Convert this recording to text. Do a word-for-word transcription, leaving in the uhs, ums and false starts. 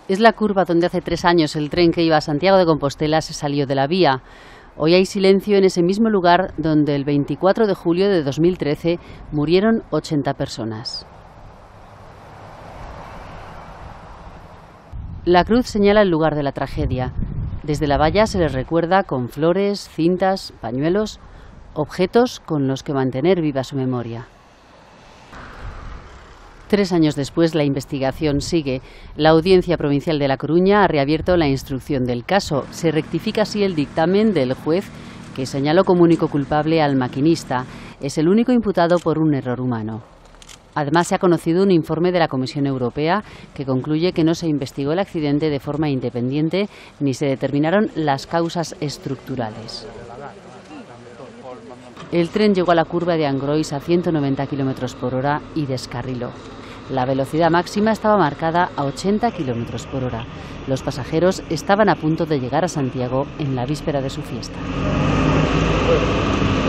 Es la curva donde hace tres años el tren que iba a Santiago de Compostela se salió de la vía. Hoy hay silencio en ese mismo lugar donde el veinticuatro de julio de dos mil trece murieron ochenta personas. La cruz señala el lugar de la tragedia. Desde la valla se les recuerda con flores, cintas, pañuelos, objetos con los que mantener viva su memoria. Tres años después, la investigación sigue. La Audiencia Provincial de La Coruña ha reabierto la instrucción del caso. Se rectifica así el dictamen del juez que señaló como único culpable al maquinista. Es el único imputado por un error humano. Además, se ha conocido un informe de la Comisión Europea que concluye que no se investigó el accidente de forma independiente ni se determinaron las causas estructurales. El tren llegó a la curva de Angrois a ciento noventa kilómetros por hora y descarriló. La velocidad máxima estaba marcada a ochenta kilómetros por hora. Los pasajeros estaban a punto de llegar a Santiago en la víspera de su fiesta.